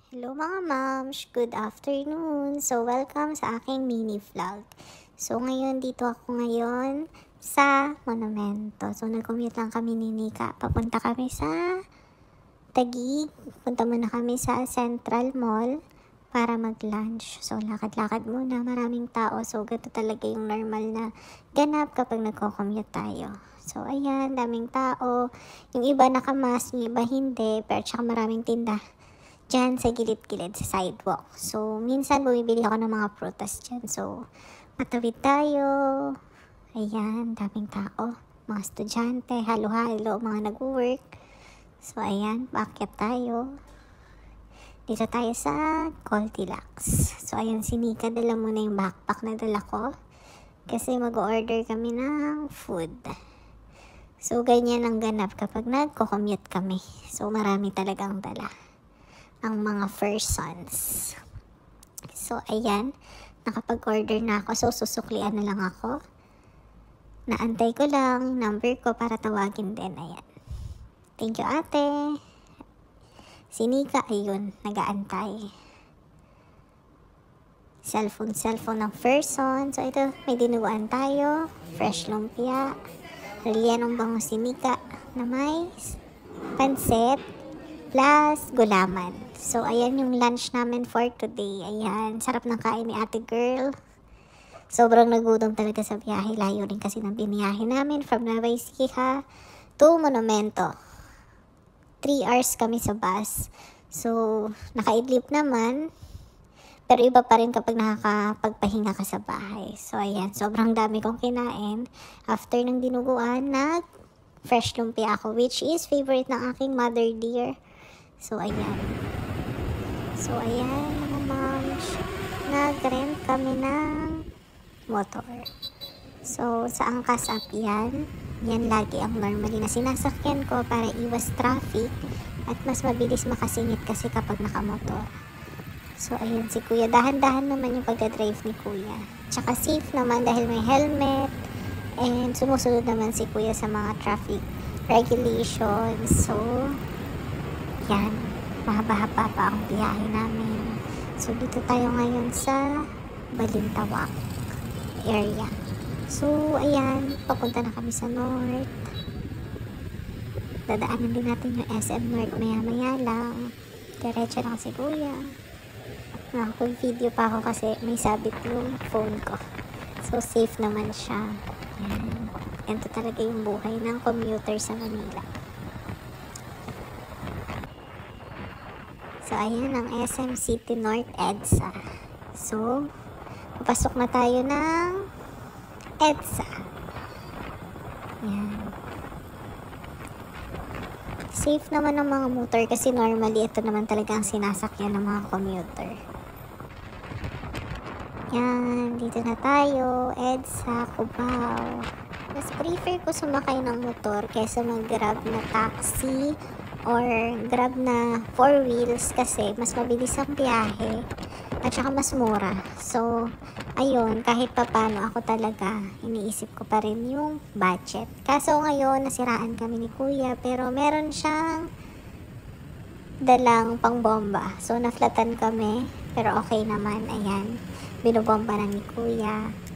Hello mga moms! Good afternoon! So, welcome sa aking mini vlog. So, ngayon dito ako ngayon sa Monumento. So, nag-commute lang kami ni Nika. Papunta kami sa Taguig. Punta muna kami sa Central Mall para mag-lunch. So, lakad-lakad muna. Maraming tao. So, ganito talaga yung normal na ganap kapag nagko-commute tayo. So, ayan, daming tao. Yung iba nakamask, yung iba hindi. Pero tsaka maraming tinda dyan sa gilid-gilid sa sidewalk. So, minsan bumibili ako ng mga prutas dyan. So, matawid tayo. Ayan, daming tao. Mga estudyante, halo-halo, mga nag-work. So, ayan, paakyat tayo. Dito tayo sa Goldilocks. So, ayan, si Nika, dala muna yung backpack na dala ko. Kasi mag-order kami ng food. So, ganyan ang ganap kapag nagko-commute kami. So, marami talagang dala ang mga first sons. So, ayan. Nakapag-order na ako. So, susuklian na lang ako. Naantay ko lang number ko para tawagin din. Ayan. Thank you, ate. Si Nika, ayun, nag-aantay. Cellphone ng first son. So, ito, may dinuguan tayo. Fresh lumpia. Rellenong bango si Nika na may pansit plus gulaman. So, ayan yung lunch namin for today. Ayan, sarap ng kain ni ate girl. Sobrang nagutom talaga sa biyahe. Layo rin kasi ng biniyahe namin from Nueva Ecija to Monumento. 3 hours kami sa bus. So, nakaidlip naman. Pero iba pa rin kapag nakakapagpahinga ka sa bahay. So, ayan, sobrang dami kong kinain. After ng dinuguan, fresh lumpia ako, which is favorite ng aking mother dear. So, ayan. Mga moms. Nag-rent kami ng motor. So, sa Angkas Up yan. Yan lagi ang normally na sinasakyan ko para iwas traffic at mas mabilis makasingit kasi kapag nakamotor. So, ayan si kuya. Dahan-dahan naman yung pagdadrive ni kuya. Tsaka safe naman dahil may helmet. And sumusunod naman si kuya sa mga traffic regulations. So, yan, mahaba-haba pa ang biyahe namin. So, dito tayo ngayon sa Balintawak area. So, ayan, papunta na kami sa North. Dadaanan din natin yung SM North maya-maya lang. Diretso lang si kuya. Nakapag-video pa ako kasi may sabit yung phone ko. So, safe naman siya. Ayan. Ganito talaga yung buhay ng commuter sa Manila. So, ayan ang SM City North EDSA. So, papasok na tayo ng EDSA. Ayan. Safe naman ng mga motor kasi normally ito naman talaga ang sinasakyan ng mga commuter. Yan, dito na tayo. EDSA, Cubao. Mas prefer ko sumakay ng motor kaysa mag-grab na taxi or grab na 4 wheels kasi mas mabilis ang biyahe at saka mas mura. So, ayun, kahit papano ako talaga, iniisip ko pa rin yung budget. Kaso ngayon, nasiraan kami ni kuya pero meron siyang dalang pangbomba. So, naflatan kami pero okay naman. Ayan, binobomba na ni kuya.